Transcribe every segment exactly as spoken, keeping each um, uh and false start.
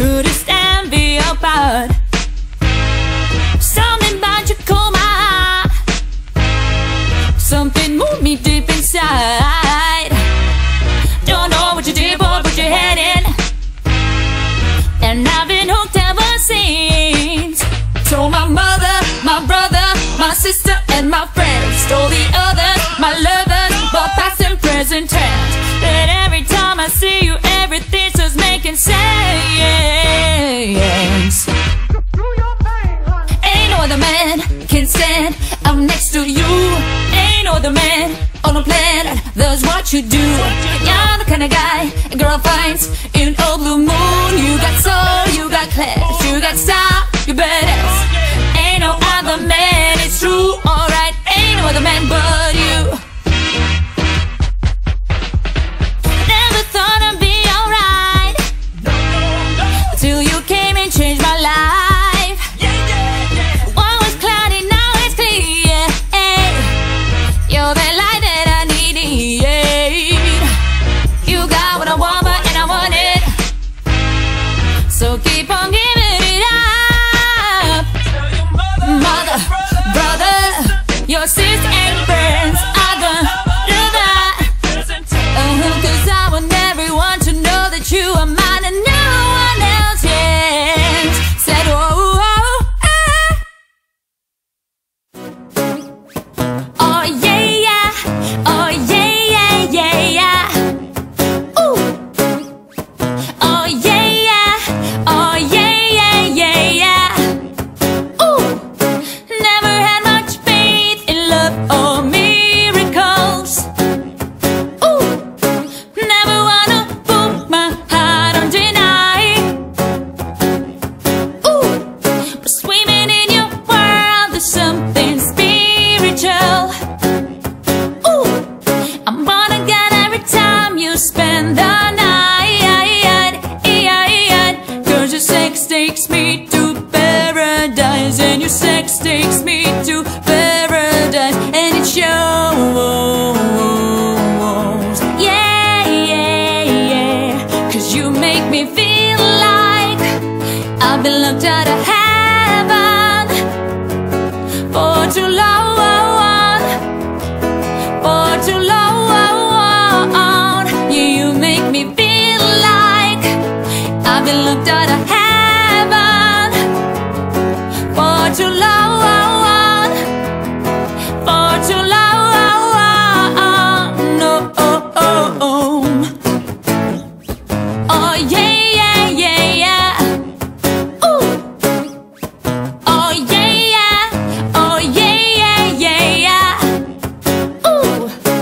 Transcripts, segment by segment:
couldn't stand be apart. Something about you caught my eye. Something moved me deep inside. Don't know what you did, boy, put your head in. And I've been hooked ever since. Told my mother, my brother, my sister, and my friends. Told the others, my lovers, both past and present tense. That every time I see you, everything's just making sense. Ain't no other man can stand up next to you. Ain't no other man on a planet does what you do. You're the kind of guy a girl finds in a blue moon. You got soul, you got class, you got style, you badass. Ain't no other man, it's true, alright. Ain't no other man but you. Never thought I'd be alright till you came and changed my life. What was cloudy, now it's clear. You're the light that I needed. You got what I want, but and I want it. So keep on giving it up. Mother, brother, your sister and friends are gonna do that. uh, Cause I want everyone to know that you are mine and no one else. Yes. Said whoa, whoa, ah. Oh yeah, yeah. Oh yeah, yeah, yeah, yeah. Ooh. Oh yeah, yeah. Oh yeah, yeah, yeah, yeah. Ooh. Never had much faith in love or miracles. Ooh. Never wanna put my heart on deny. Ooh. But swimming in your world, there's something spiritual. Ooh. I'm gonna get every time you spend the night. Cause your sex takes me to paradise. And your sex takes me to paradise. And it shows. Yeah, yeah, yeah. Cause you make me feel like I've been locked out of heaven for too long. For too long. Yeah, you make me feel like I've been locked out of heaven for too long. For too long. No, oh, oh, oh. Oh yeah, yeah, yeah, yeah. Ooh. Oh yeah, yeah. Oh yeah, yeah, yeah, yeah. Ooh.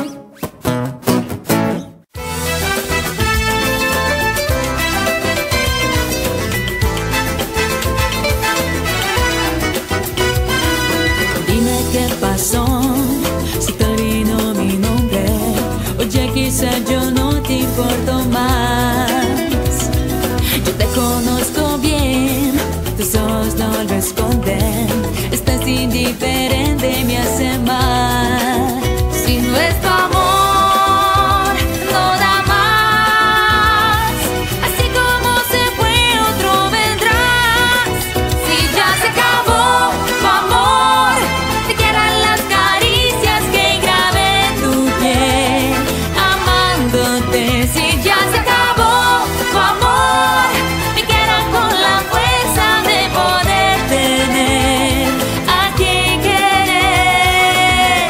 Dime qué pasó, si terminó mi nombre. Oye, quizá yo no te importo más. Yo te conozco bien, tus ojos no lo esconden. Estás indiferente, me hace mal. Si no es tu amor, no da más. Así como se fue, otro vendrás. Si ya se acabó tu amor, te quedan las caricias que grabé en tu piel, amándote. Si ya se acabó tu amor, me quedan con la fuerza de poder tener a quien querer.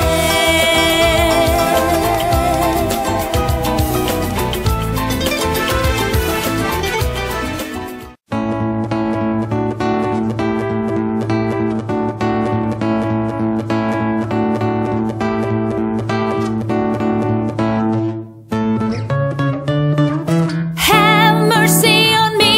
Have mercy on me.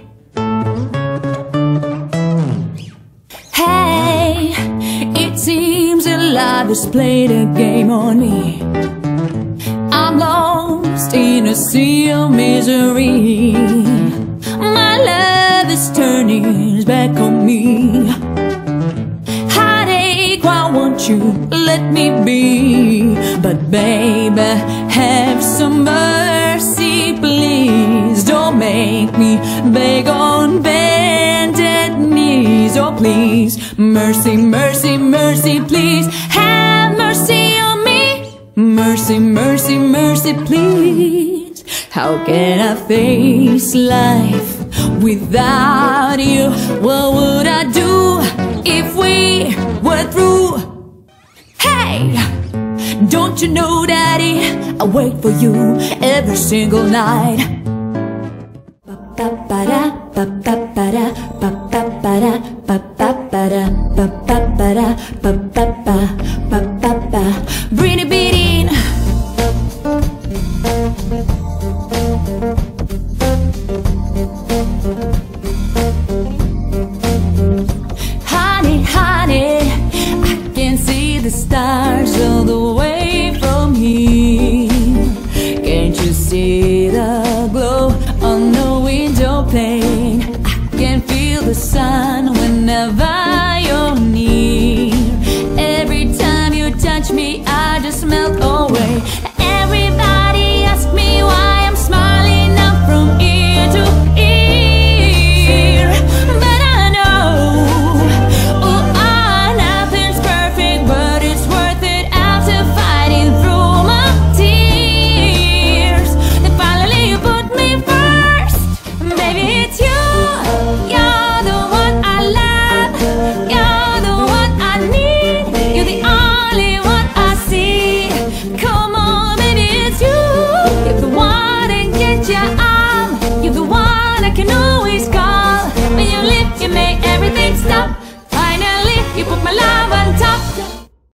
Hey, it seems that life has played a game on me. I'm lost in a sea of misery. My love is turning its back on me. Heartache, why won't you let me be? But baby, have some mercy, please. Don't make me beg on bended knees. Oh please, mercy, mercy, mercy, please have mercy on me. Mercy, mercy, mercy, please. How can I face life without you? What would I do if we were through? Hey! Don't you know, Daddy, I wait for you every single night. Ba-ba-ba-da, ba-ba-ba-da, ba-ba-ba-da, ba-ba-ba-da, ba-ba-ba-da, ba-ba-ba, ba-ba-ba. Bring it, beat in. Honey, honey, I can see the stars all the way from here. Can't you see the glow on the window pane?